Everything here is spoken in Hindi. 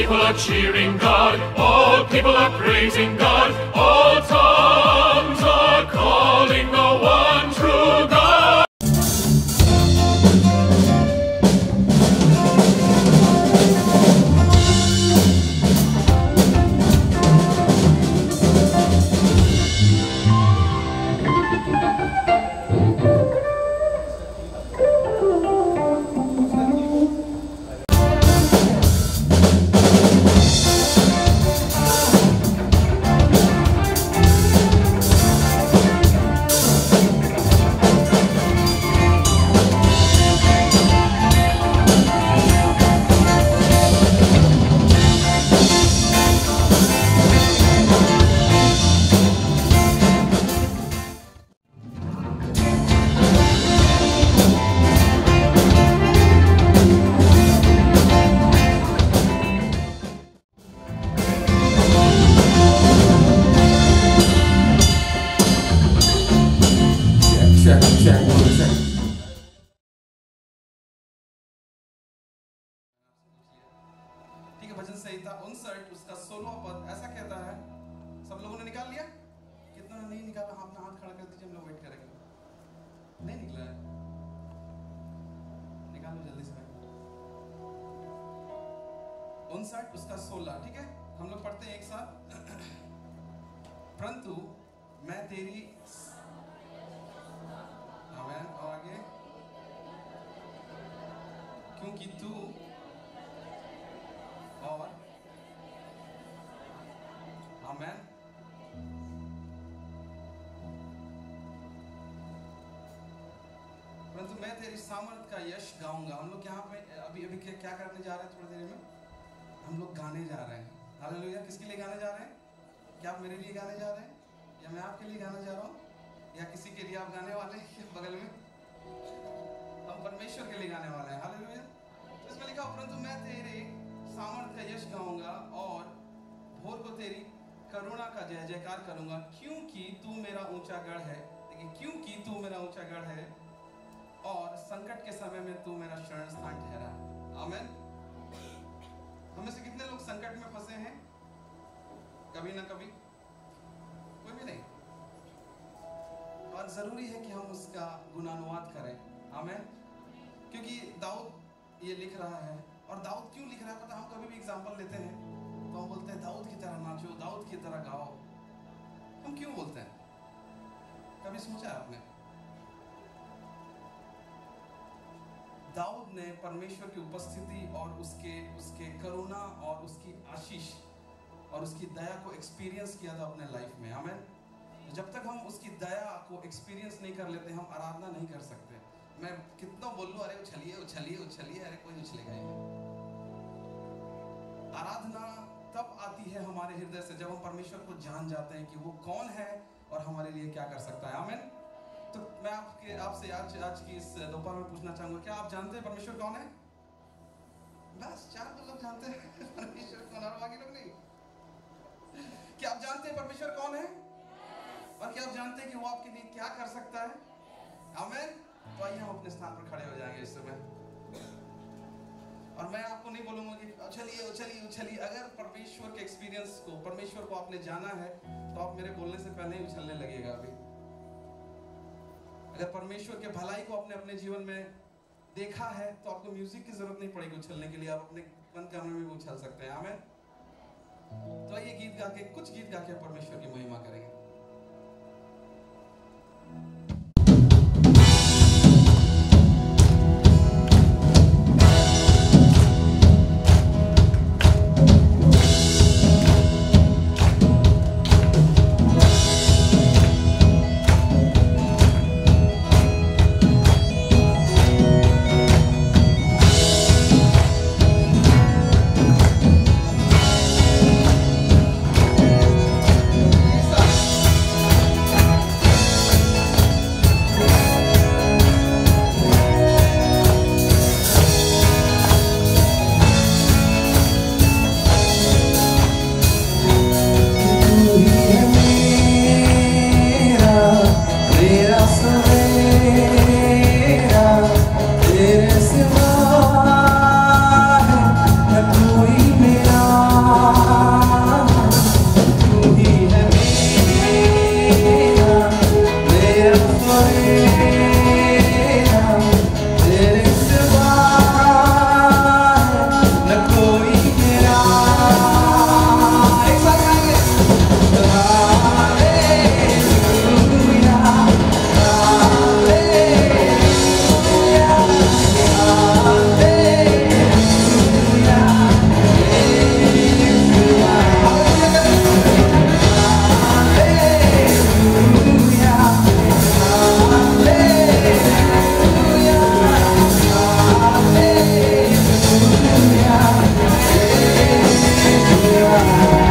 people are cheering God, all people are praising God, all tongues are calling the one true God. ठीक है, भजन संहिता 59 उसका 16वां पद ऐसा कहता है। सब लोगों ने निकाल लिया? कितना नहीं निकाला? अपना हाथ खड़ा कर दीजिए, हम लोग वेट करेंगे। नहीं निकला है? निकालो जल्दी से। 59 उसका 16, ठीक है, हम लोग पढ़ते हैं एक साथ। परंतु मैं तेरी आमेन, और आगे, क्योंकि तू और आमेन, परंतु मैं तेरी सामर्थ का यश गाऊंगा। हम लोग यहाँ पे अभी क्या करने जा रहे हैं? थोड़ी देर में हम लोग गाने जा रहे हैं। हालेलुया। किसके लिए गाने जा रहे हैं? क्या आप मेरे लिए गाने जा रहे हैं, या मैं आपके लिए गाने जा रहा हूँ, या किसी के लिए आप गाने वाले हैं? बगल में हम परमेश्वर के लिए गाने वाले हैं। हालेलुया। तो इसमें लिखा, परंतु मैं तेरे सामर्थ का यश गाऊंगा और भोर को तेरी करुणा का जय जयकार करूंगा, क्योंकि तू मेरा ऊंचा गढ़ है। देखिए, क्योंकि तू मेरा ऊंचा गढ़ है और संकट के समय में तू मेरा शरण स्थान ठहरा। आमीन। हमें से कितने लोग संकट में फंसे हैं? कभी ना कभी, कोई भी नहीं। और जरूरी है कि हम उसका गुणानुवाद करें। आमीन। क्योंकि दाऊद ये लिख रहा है, और दाऊद क्यों लिख रहा है पता? हम कभी भी एग्जांपल लेते हैं तो हम बोलते हैं दाऊद की तरह नाचो, दाऊद की तरह गाओ। हम क्यों बोलते हैं? कभी सोचा है आपने? दाऊद ने परमेश्वर की उपस्थिति और उसके करुणा और उसकी आशीष और उसकी दया को एक्सपीरियंस किया था अपने लाइफ में। आमीन। जब तक हम उसकी दया को एक्सपीरियंस नहीं कर लेते, हम आराधना नहीं कर सकते। मैं कितना बोल लूं, अरे उछलिए उछलिए उछलिए, अरे कोई उछलेगा ही नहीं। आराधना तब आती है हमारे हृदय से जब हम परमेश्वर को जान जाते हैं कि वो कौन है और हमारे लिए क्या कर सकता है। आमीन। तो मैं आपसे आज की इस दोपहर में पूछना चाहूंगा, क्या आप जानते हैं परमेश्वर कौन है? बस 4 लोग जानते हैं परमेश्वर कौन है, बाकी लोग नहीं। क्या आप जानते हैं परमेश्वर कौन है? और क्या आप जानते हैं कि वो आपके लिए क्या कर सकता है? आमीन। तो आइए हम अपने स्थान पर खड़े हो जाएंगे इस समय, और मैं आपको नहीं बोलूंगा कि उछलिए उछलिए उछलिए। अगर परमेश्वर के एक्सपीरियंस को, परमेश्वर को आपने जाना है तो आप मेरे बोलने से पहले ही उछलने लगेगा। अभी अगर परमेश्वर के भलाई को आपने अपने जीवन में देखा है तो आपको म्यूजिक की जरूरत नहीं पड़ेगी उछलने के लिए, आप अपने मन कमरे में भी उछल सकते हैं। आमीन। तो आइए गीत गा के, कुछ गीत गा के परमेश्वर की महिमा करेंगे। Hallelujah.